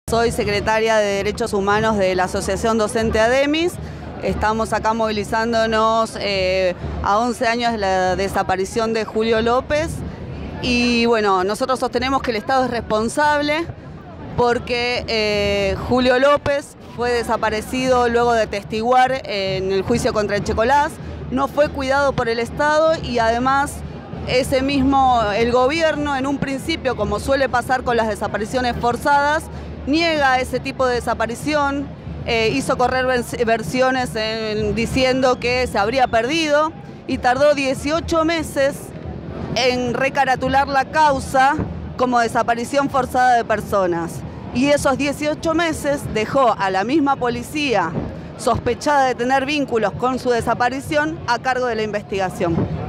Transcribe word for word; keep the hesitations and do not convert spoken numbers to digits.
Soy secretaria de Derechos Humanos de la Asociación Docente ADEMIS. Estamos acá movilizándonos eh, a once años de la desaparición de Julio López. Y bueno, nosotros sostenemos que el Estado es responsable porque eh, Julio López fue desaparecido luego de testiguar en el juicio contra Echecolás, no fue cuidado por el Estado y además ese mismo, el gobierno en un principio, como suele pasar con las desapariciones forzadas, niega ese tipo de desaparición, eh, hizo correr versiones en, diciendo que se habría perdido y tardó dieciocho meses en recaratular la causa como desaparición forzada de personas. Y esos dieciocho meses dejó a la misma policía sospechada de tener vínculos con su desaparición a cargo de la investigación.